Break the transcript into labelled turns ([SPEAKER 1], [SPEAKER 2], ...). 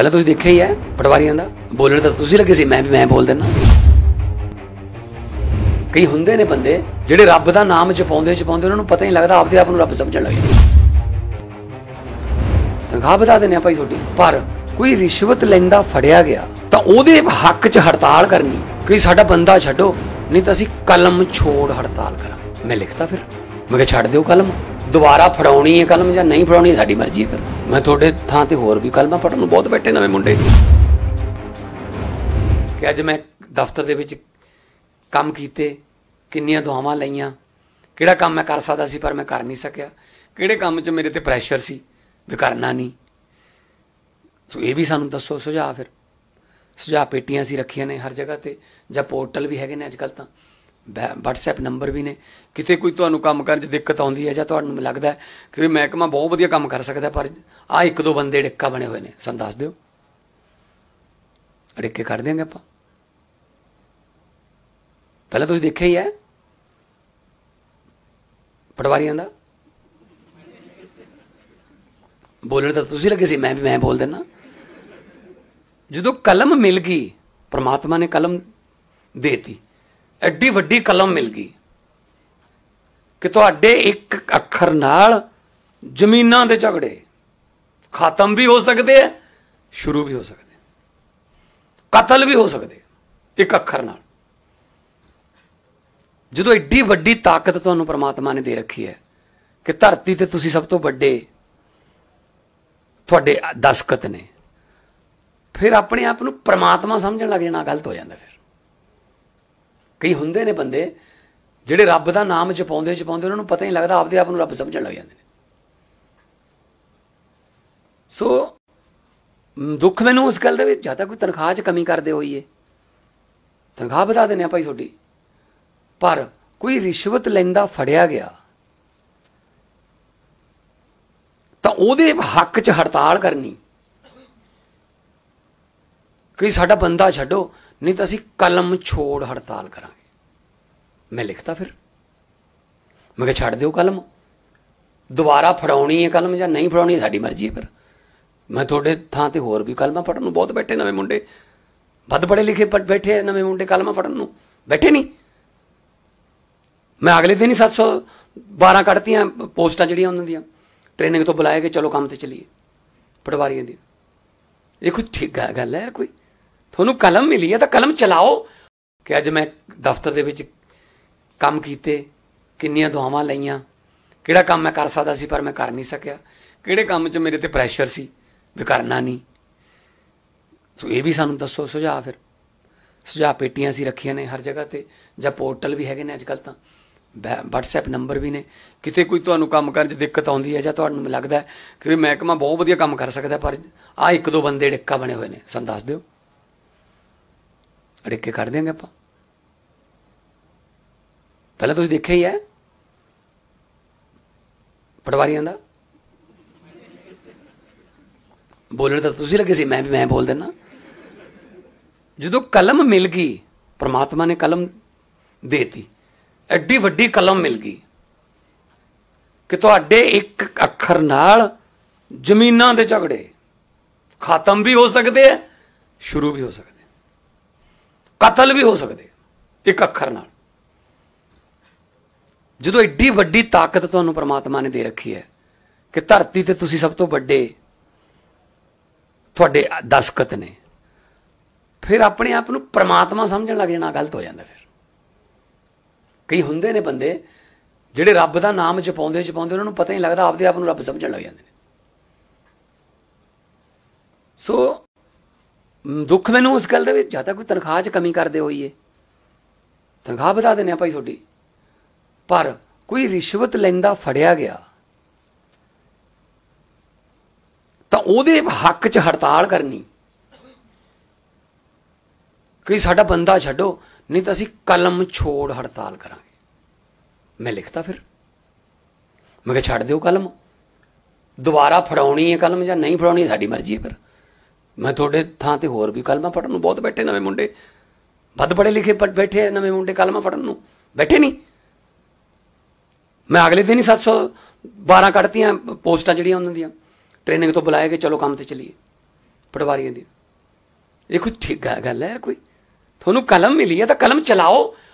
[SPEAKER 1] पहले तुसीं देखिया ही है पटवारियां दा बोलण तां तुसीं लगे सी, मैं बोल देना। कई हुंदे ने बंदे जिहड़े रब दा नाम जपाउंदे उन्हां नूं पता ही नहीं लगदा, आपदे आप नूं रब समझण लग जांदे। तनखाह बता देने भाई तुहाडी, पर कोई रिश्वत लैंदा फड़िया गया तां ओहदे हक च हड़ताल करनी कि साडा बंदा छड्डो, नहीं तां असीं कलम छोड़ हड़ताल करां। मैं लिखता फिर मैं कहा छड्ड दिओ कलम, दोबारा फड़ाउणी है कलम जां नहीं फड़ाउणी साडी मर्जी है। फिर मैं थोड़े थां ते होर भी कलमां पढ़न नूं बहुत बैठे नवें मुंडे कि अज मैं दफ्तर दे विच काम कीते, किन्नियां दुआवां लईयां, किहड़ा काम मैं कर सकदा सी पर मैं कर नहीं सकिया, किहड़े काम च मेरे ते प्रैशर सी भी करना नहीं। सो ये भी सानूं दसो सुझाव। फिर सुझाव पेटियां सी रखियां ने हर जगह ते, जां पोर्टल भी हैगे ने अजकल तां, WhatsApp नंबर भी ने। किते कोई तुहानूं काम करन च दिक्कत आउंदी है जां तुहानूं लगदा है कि महकमा बहुत वधिया काम कर सकदा पर आ एक दो बंदे डिक्का बने हुए ने, सानूं दस दिओ, अड़िके कढ देंगे आपां। पहले तुसीं देखिया ही है पटवारियां दा बोलण तां तुसीं लगे सी, मैं बोल देना। जदों कलम मिल गई, परमात्मा ने कलम देती, एड्डी वड्डी कलम मिल गई कि तुहाडे एक अखर नाल जमीनां दे झगड़े खत्म भी हो सकते हैं, शुरू भी हो सकते, कतल भी हो सकते एक अखर नाल। जदों एड्डी वड्डी ताकत तुहानूं परमात्मा ने दे रखी है कि धरती ते तुसीं सब तो वड्डे तुहाडे दस्खत ने, फिर अपने आप नूं परमात्मा समझण लग जाना गलत हो जाता। फिर कई हुंदे ने बंदे जिहड़े रब दा नाम जपाउंदे उन्हां नूं पता ही नहीं लगदा, आपदे आप नूं रब समझण लग जांदे ने। सो दुख मैनूं उस गल दे विच जां तां कोई तनखाह च कमी करदे होईए, तनखाह बता देने भाई तुहाडी, पर कोई रिश्वत लैंदा फड़िया गया तां ओहदे हक च हड़ताल करनी कि साडा बंदा छड्डो, नहीं तो असीं कलम छोड़ हड़ताल करांगे। मैं लिखता फिर मैं कहा छड्ड दिओ कलम, दोबारा फड़ाउणी है कलम जां नहीं फड़ाउणी साडी मर्जी है। फिर मैं थोड़े थां ते होर भी कलमां पढ़न नूं बहुत बैठे नवें मुंडे, बद पढ़े लिखे बैठे नवें मुंडे कलमां पढ़न नूं बैठे नहीं। मैं अगले दिन ही 712 कढ़तियां पोस्टां जिहड़ियां उन्हां दियां, ट्रेनिंग तो बुलाए कि चलो काम ते चलीए पटवारियां दी। ये कोई ठीक गल है यार? कोई थोनू कलम मिली है तो कलम चलाओ। कि अज मैं दफ्तर दे विच काम कीते, किन्नियां दुआवां लईयां, किहड़ा काम मैं कर सकदा सी पर मैं कर नहीं सकिया, किहड़े काम च मेरे ते प्रैशर सी भी करना नहीं। सो ये भी सानूं दसो सुझाव। फिर सुझाव पेटियां सी रखियां ने हर जगह ते, जां पोर्टल भी हैगे ने अजकल तां, WhatsApp नंबर भी ने। किते कोई तुहानूं काम करन च दिक्कत आउंदी है जां तुहानूं लगदा है कि महकमा बहुत वधिया काम कर सकदा पर आ एक दो बंदे डिक्का बने हुए ने, सानूं दस दिओ, अड़िके कढ देंगे आपां। पहले तुसीं देखिया ही है पटवारियां दा बोलण तां तुसीं लगे सी, मैं बोल देना। जदों कलम मिल गई, परमात्मा ने कलम देती, एड्डी वड्डी कलम मिल गई कि तुहाडे एक अखर नाल जमीनां दे झगड़े खत्म भी हो सकते हैं, शुरू भी हो सकते, कतल भी हो सकते एक अखर नाल। जदों एड्डी वड्डी ताकत तुहानूं परमात्मा ने दे रखी है कि धरती ते तुसीं सब तो वड्डे तुहाडे दस्खत ने, फिर अपने आप नूं परमात्मा समझण लग जाना गलत हो जाता। फिर कई हुंदे ने बंदे जिहड़े रब दा नाम जपाउंदे उन्हां नूं पता ही नहीं लगदा, आपदे आप नूं रब समझण लग जांदे ने। सो दुख मैनूं उस गल दे विच जां तां कोई तनखाह च कमी करदे होईए, तनखाह बता देने भाई तुहाडी, पर कोई रिश्वत लैंदा फड़िया गया तां ओहदे हक च हड़ताल करनी कि साडा बंदा छड्डो, नहीं तो असीं कलम छोड़ हड़ताल करांगे। मैं लिखता फिर मैं कहा छड्ड दिओ कलम, दोबारा फड़ाउणी है कलम जां नहीं फड़ाउणी साडी मर्जी है। फिर मैं थोड़े थां ते होर भी कलमां पढ़न नूं बहुत बैठे नवें मुंडे, बद पढ़े लिखे बैठे नवें मुंडे कलमां पढ़न नूं बैठे नहीं। मैं अगले दिन ही 712 कढ़तियां पोस्टां जिहड़ियां उन्हां दियां, ट्रेनिंग तो बुलाए कि चलो काम ते चलीए पटवारियों की। ये कोई ठीक गल है यार? कोई थोनू कलम मिली है तो कलम चलाओ,